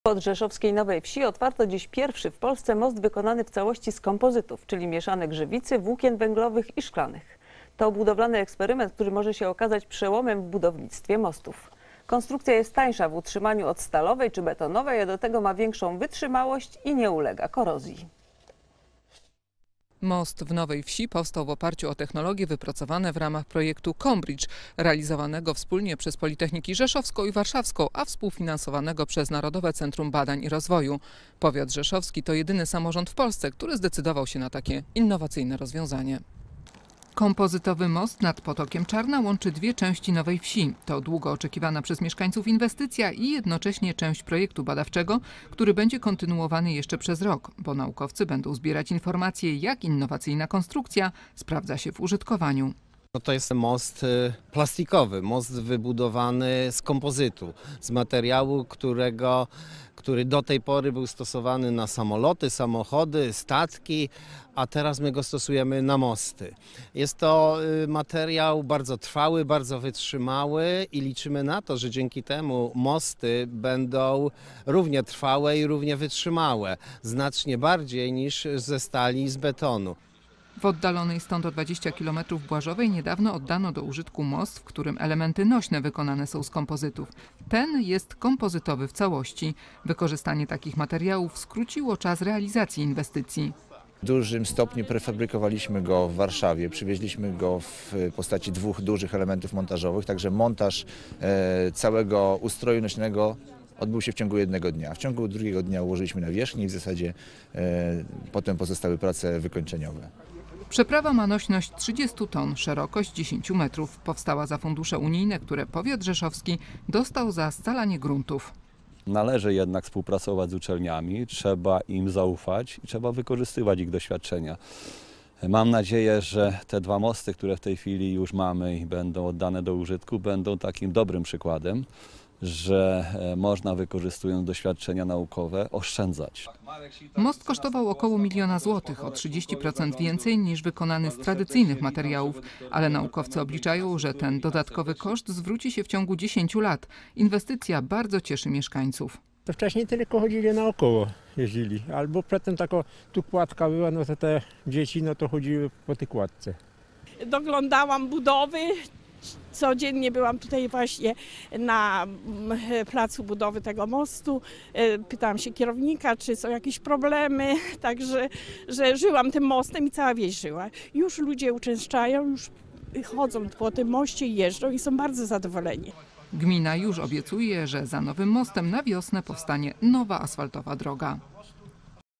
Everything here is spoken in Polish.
Pod Rzeszowskiej Nowej Wsi otwarto dziś pierwszy w Polsce most wykonany w całości z kompozytów, czyli mieszanek grzywicy, włókien węglowych i szklanych. To budowlany eksperyment, który może się okazać przełomem w budownictwie mostów. Konstrukcja jest tańsza w utrzymaniu od stalowej czy betonowej, a do tego ma większą wytrzymałość i nie ulega korozji. Most w Nowej Wsi powstał w oparciu o technologie wypracowane w ramach projektu Combridge, realizowanego wspólnie przez Politechniki Rzeszowską i Warszawską, a współfinansowanego przez Narodowe Centrum Badań i Rozwoju. Powiat rzeszowski to jedyny samorząd w Polsce, który zdecydował się na takie innowacyjne rozwiązanie. Kompozytowy most nad potokiem Czarna łączy dwie części Nowej Wsi. To długo oczekiwana przez mieszkańców inwestycja i jednocześnie część projektu badawczego, który będzie kontynuowany jeszcze przez rok, bo naukowcy będą zbierać informacje, jak innowacyjna konstrukcja sprawdza się w użytkowaniu. To jest most plastikowy, most wybudowany z kompozytu, z materiału, który do tej pory był stosowany na samoloty, samochody, statki, a teraz my go stosujemy na mosty. Jest to materiał bardzo trwały, bardzo wytrzymały i liczymy na to, że dzięki temu mosty będą równie trwałe i równie wytrzymałe, znacznie bardziej niż ze stali i z betonu. W oddalonej stąd o 20 km Błażowej niedawno oddano do użytku most, w którym elementy nośne wykonane są z kompozytów. Ten jest kompozytowy w całości. Wykorzystanie takich materiałów skróciło czas realizacji inwestycji. W dużym stopniu prefabrykowaliśmy go w Warszawie, przywieźliśmy go w postaci dwóch dużych elementów montażowych, także montaż całego ustroju nośnego odbył się w ciągu jednego dnia. W ciągu drugiego dnia ułożyliśmy na wierzchni i w zasadzie potem pozostały prace wykończeniowe. Przeprawa ma nośność 30 ton, szerokość 10 metrów. Powstała za fundusze unijne, które powiat rzeszowski dostał za scalanie gruntów. Należy jednak współpracować z uczelniami, trzeba im zaufać i trzeba wykorzystywać ich doświadczenia. Mam nadzieję, że te dwa mosty, które w tej chwili już mamy i będą oddane do użytku, będą takim dobrym przykładem, że można, wykorzystując doświadczenia naukowe, oszczędzać. Most kosztował około 1 000 000 złotych, o 30% więcej niż wykonany z tradycyjnych materiałów, ale naukowcy obliczają, że ten dodatkowy koszt zwróci się w ciągu 10 lat. Inwestycja bardzo cieszy mieszkańców. To wcześniej tylko chodzili naokoło, jeździli, albo przedtem taka tu kładka była, no to te dzieci to chodziły po tej kładce. Doglądałam budowy. Codziennie byłam tutaj właśnie na placu budowy tego mostu. Pytałam się kierownika, czy są jakieś problemy, także że żyłam tym mostem i cała wieś żyła. Już ludzie uczęszczają, już chodzą po tym moście i jeżdżą i są bardzo zadowoleni. Gmina już obiecuje, że za nowym mostem na wiosnę powstanie nowa asfaltowa droga.